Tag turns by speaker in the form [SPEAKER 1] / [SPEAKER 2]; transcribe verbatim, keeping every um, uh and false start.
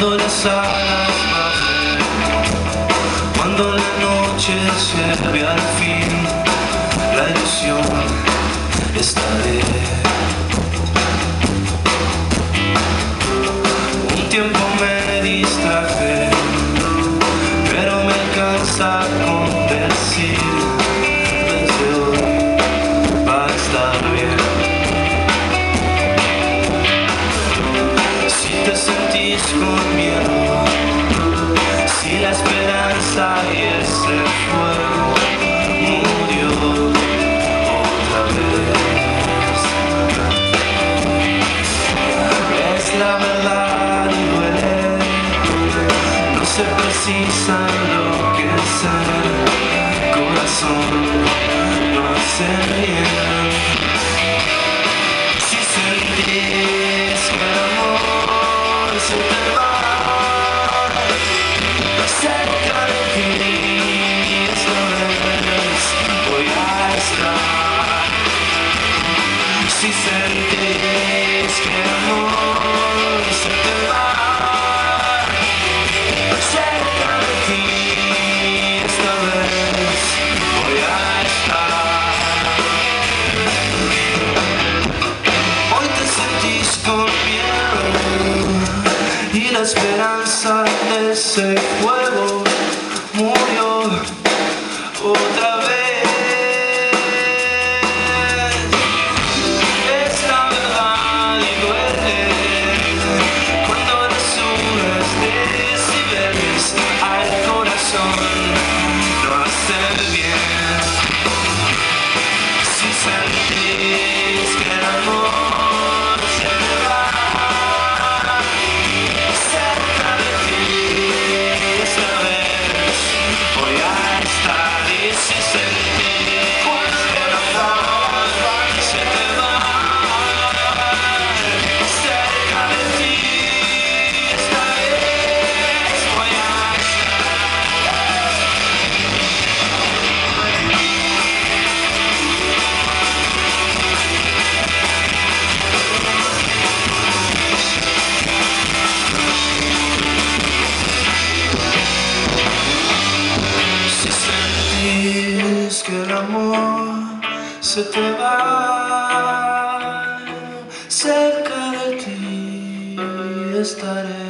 [SPEAKER 1] Cuando las alas bajen, cuando la noche lleve al fin la ilusión, estaré. Un tiempo me distraje, pero me alcanza con decir desde hoy va a estar bien. Si te sentís con miedo, si la esperanza y ese fuego murió otra vez, es la verdad y duele, no se precisa enloquecer, corazón no hace bien. Si sentís que el amor se te va cerca de ti, esta vez voy a estar. Si sentís que el amor se te va cerca de ti, esta vez voy a estar. Hoy te sentís con miedo y la esperanza de ese fuego murió otra vez. Es la verdad y duele cuando le subes decibeles al corazón, no hace bien. Si sentís que el amor se te va cerca de ti, esta vez voy a estar. Y si sentís que el amor se te va cerca de ti, esta vez voy a estar. Si sentís que el amor se te va cerca de ti, estaré.